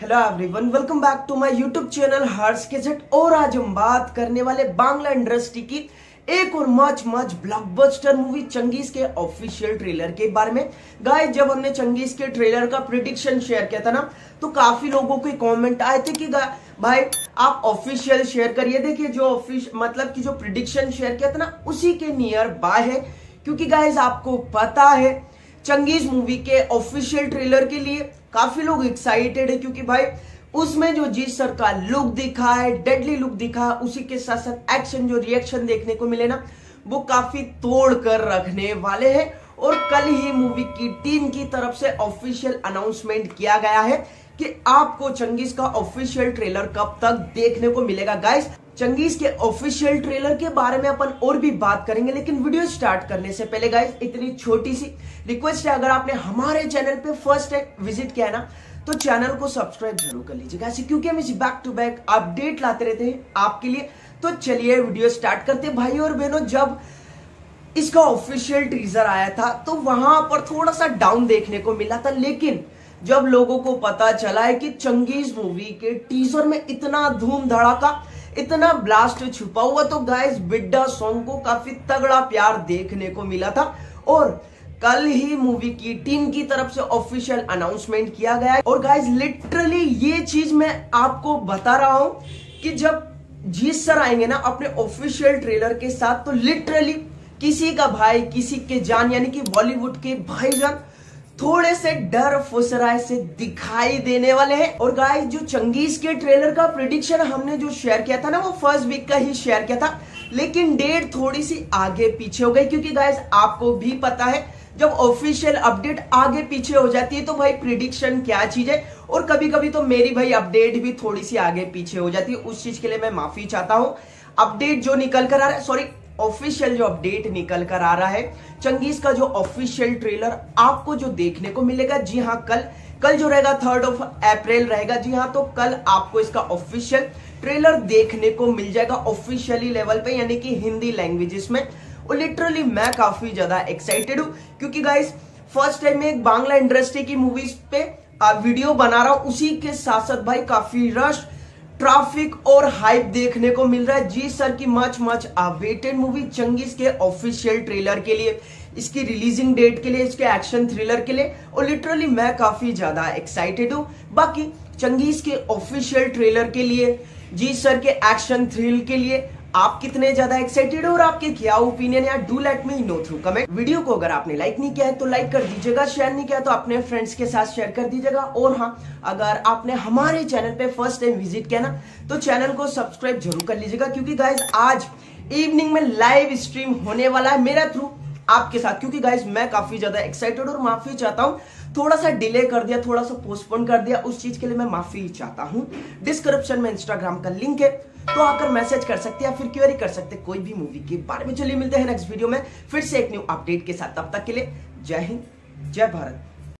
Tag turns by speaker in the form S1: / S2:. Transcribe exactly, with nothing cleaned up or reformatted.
S1: Hello everyone, welcome back to my YouTube channel Harsh के झट। और आज हम बात करने वाले बांग्ला इंडस्ट्री की एक और much much blockbuster movie Chengiz के ऑफिशियल ट्रेलर के बारे में। गाइस, जब हमने चंगेज के ट्रेलर का प्रेडिक्शन शेयर किया था ना, तो काफी लोगों के कमेंट आए थे कि भाई आप ऑफिशियल शेयर करिए। देखिए, जो ऑफिस मतलब कि जो प्रेडिक्शन शेयर किया था ना, उसी के नियर बाय है। क्योंकि गाइस, आपको पता है चंगेज मूवी के ऑफिशियल ट्रेलर के लिए काफी लोग एक्साइटेड है, क्योंकि भाई उसमें जो जीत सर का लुक दिखा है, डेडली लुक दिखा है, उसी के साथ साथ एक्शन जो रिएक्शन देखने को मिले ना, वो काफी तोड़ कर रखने वाले हैं। और कल ही मूवी की टीम की तरफ से ऑफिशियल अनाउंसमेंट किया गया है कि आपको चंगेज का ऑफिशियल ट्रेलर कब तक देखने को मिलेगा। गाइस, चंगेज के ऑफिशियल ट्रेलर के बारे में अपन और भी बात करेंगे, लेकिन वीडियो स्टार्ट करने से पहले गाइस इतनी छोटी सी रिक्वेस्ट है, अगर आपने हमारे चैनल पे फर्स्ट टाइम विजिट किया है ना, तो चैनल को सब्सक्राइब जरूर कर लीजिएगा, क्योंकि हम इस बैक टू बैक अपडेट लाते रहते हैं आपके लिए। तो चलिए वीडियो स्टार्ट करते हैं। भाई और बहनों, जब इसका ऑफिशियल टीजर आया था तो वहां पर थोड़ा सा डाउन देखने को मिला था, लेकिन जब लोगों को पता चला है कि चंगेज मूवी के टीजर में इतना धूम धड़ाका, इतना ब्लास्ट छुपा हुआ, तो गाइस बिड्डा सॉन्ग को काफी तगड़ा प्यार देखने को मिला था। और कल ही मूवी की टीम की तरफ से ऑफिशियल अनाउंसमेंट किया गया है। और गाइस, लिटरली ये चीज मैं आपको बता रहा हूं कि जब जीत सर आएंगे ना अपने ऑफिशियल ट्रेलर के साथ, तो लिटरली किसी का भाई किसी के जान, यानी कि बॉलीवुड के भाईजान थोड़े से डर फुसराए से दिखाई देने वाले हैं। और गाइस, जो चंगेज के ट्रेलर का प्रेडिक्शन हमने जो शेयर किया था ना, वो फर्स्ट वीक का ही शेयर किया था, लेकिन डेट थोड़ी सी आगे पीछे हो गई। क्योंकि गाइस, आपको भी पता है जब ऑफिशियल अपडेट आगे पीछे हो जाती है तो भाई प्रिडिक्शन क्या चीज है। और कभी कभी तो मेरी भाई अपडेट भी थोड़ी सी आगे पीछे हो जाती है, उस चीज के लिए मैं माफी चाहता हूं। अपडेट जो निकल कर आ रहा है, सॉरी ऑफिशियल जो अपडेट निकल कर आ रहा है, चंगेज का जो ऑफिशियल ट्रेलर आपको जो देखने को मिलेगा, जी हाँ, कल कल जो रहेगा थर्ड ऑफ अप्रैल रहेगा, जी हाँ, तो कल आपको इसका ऑफिशियल ट्रेलर देखने को मिल जाएगा ऑफिशियली लेवल पे, यानी कि हिंदी लैंग्वेजेस में। और लिटरली मैं काफी ज्यादा एक्साइटेड हूं, क्योंकि गाइस फर्स्ट टाइम में एक बांग्ला इंडस्ट्री की मूवीज पे वीडियो बना रहा हूं, उसी के साथ साथ भाई काफी रश, ट्रैफिक और हाइप देखने को मिल रहा है जीत सर की much much awaited movie Chengiz के ऑफिशियल ट्रेलर के लिए, इसकी रिलीजिंग डेट के लिए, इसके एक्शन थ्रिलर के लिए। और लिटरली मैं काफी ज्यादा एक्साइटेड हूं। बाकी चंगेज के ऑफिशियल ट्रेलर के लिए, जीत सर के एक्शन थ्रिल के लिए आप कितने ज्यादा एक्साइटेड हो और आपके क्या ओपिनियन है, do let me know through comment. Video को अगर आपने लाइक नहीं किया है तो लाइक कर दीजिएगा, शेयर नहीं किया तो अपने फ्रेंड्स के साथ शेयर कर दीजिएगा। और हाँ, अगर आपने हमारे चैनल पे फर्स्ट टाइम विजिट किया ना, तो चैनल को सब्सक्राइब जरूर कर लीजिएगा, क्योंकि गाइस आज इवनिंग में लाइव स्ट्रीम होने वाला है मेरा थ्रू आपके साथ। क्योंकि गाइस मैं काफी ज्यादा एक्साइटेड और माफी चाहता हूं, थोड़ा सा डिले कर दिया, थोड़ा सा पोस्टपोन कर दिया, उस चीज के लिए मैं माफी चाहता हूं। डिस्क्रिप्शन में इंस्टाग्राम का लिंक है, तो आकर मैसेज कर सकते हैं या फिर क्वेरी कर सकते हैं कोई भी मूवी के बारे में। चलिए मिलते हैं नेक्स्ट वीडियो में फिर से एक न्यू अपडेट के साथ, तब तक के लिए जय हिंद, जय भारत।